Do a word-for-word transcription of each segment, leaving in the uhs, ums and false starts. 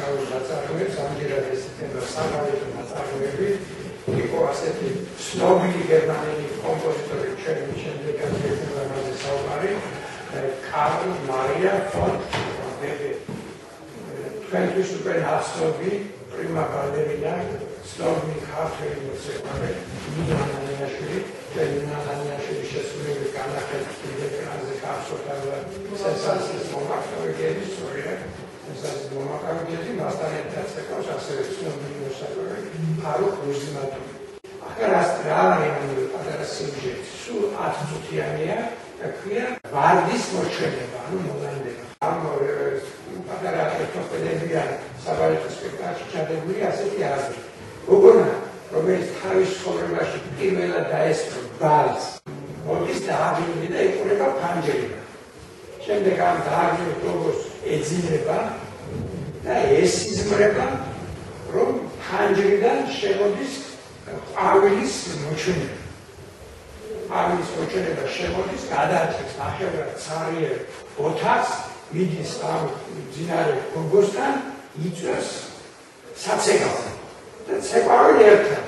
საკითხავი ნაწარმოებს, ამჯერად ეს იქნება საგარეჯო ნაწარმოები, იყო ასეთი ცნობილი გერმანელი კომპოზიტორი, ჩვენი შემდეგ იქნება მასზე საუბარი, კარლ მარია ფონ ვეგენერი. თქვენთვის უკვე ნაცნობი პრიმა ბალერინა, ცნობილი ქართველი მუსიკოსი ნინო ანანიაშვილი, ნინო ანანიაშვილის შესრულებით განახილეთ ეკრანზე ქართველ სენსაციის მომაკვდინებელი ისტორია. ეს მომაკვდინებელი მასთან ერთად ეკავს ასევე ცნობილი მუსიკოსი ფარუხ რუზიმატოვი. ახლა რა არის პატარა სიუჟეტი? სულ ათი წუთიანია და ქვია ვარდის მოჩვენება, ანუ მოლანდება. ამ პატარა ერთოფელებიან საბალეტო სპექტაკლში ჩადებული ასეთი აზრი. გოგონა, რომელიც თავის ცხოვრებაში პირველად დაესწრო ბალს, მოდის და აღიარება და იყურება ფანჯერიდან. შემდეგ ამ დაარღვევ გოგოს ეძინება და ესიზმრება, რომ ფანჯერიდან შემოდის ყვავილის მოჩვენება. ყვავილის მოჩვენება შემოდის, გადაჭრის ნახევრად ცარიერ ოთახს, მიდის ამ მძინარე გოგოსთან, იწვევს საცეკვაველს. და ცეკვაველი ერთად.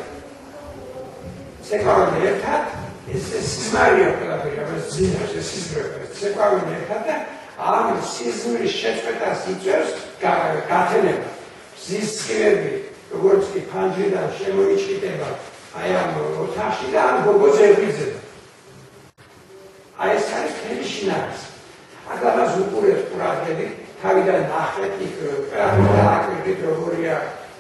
ცეკვაველი ერთად, ეს სიზმარია ყველაფერი, ამას ძინავს, ეს სიზმრება, ცეკვაველი ერთად და ამ სიზმრის შეწყვეტას იწვევს გათენება. მზის სხივები, როგორც კი ფანჯრიდან შემოიჭრიტება აი ამ ოთახში და ამ გოგოს ებრძება. აი ეს არის მთელი შინაარსი. აქ ამას უყურებს ყურადღებით, თავიდან ნახეთ იქ დააკვირდით როგორია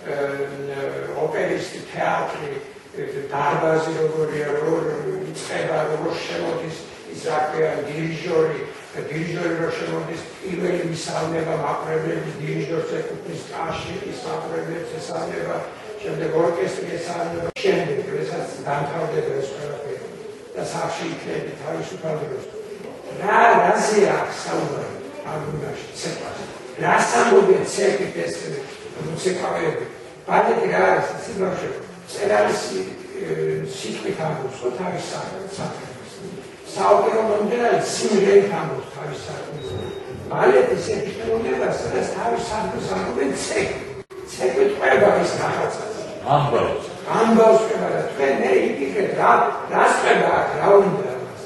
ოპერის თეატრი, დარბაზი როგორია, როგორ იწყება, როგორ შემოდის ის რა ქვია დირიჟორი, დირიჟორი რო შემოდის, პირველი მისავნება მაყურებლები დირიჟორს ეკუთვნის, კავშირის მაყურებლებს ესალმება, შემდეგ ორკესტრი ესალმება, შემდეგ როდესაც დამთავრდება ეს ყველაფერი და სახლში იქნები თავისუფალ დროს. რა რაზე აქვს საუბარი ამ უნარში, ცეკვაზე? რას ამბობენ ცეკვით ეს მუსიკოსები? ბალეტი რა არის? ისე ბავშვები, წერალის სიტყვით ამბობს, ხო თავის საქმეს. საოპერო მომღერალი სიმღერით ამბობს თავის საქმეს. ბალეტის ეფექტურობა, სადაც თავის საქმეს ამბობენ ცეკვით. ცეკვით ყვება ის რაღაცას. ამბავს. ამბავს ყვება და თქვენ მე იფიქრეთ რა რას ყვება აქ, რა უნდა ამას.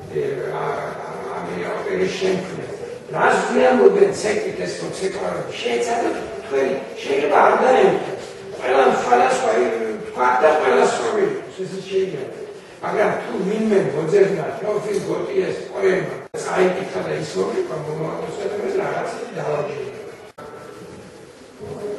ამი ოპერის შემქმნელი. რას გვიამბობენ ცეკვით ეს მუსიკოსები? შეეცადოთ თქვენ შეიძლება არ დაემთხეს. ყველა სხვადასხვა თქვა და ყველა სწორი ეს შეიძლება. მაგრამ თუ ვინმე მოძებნა თეოფილ გოტიეს პოემა წაიკითხა და ისმოყვა მომავალ შემთხვევაში რაღაცა დავაჯერა.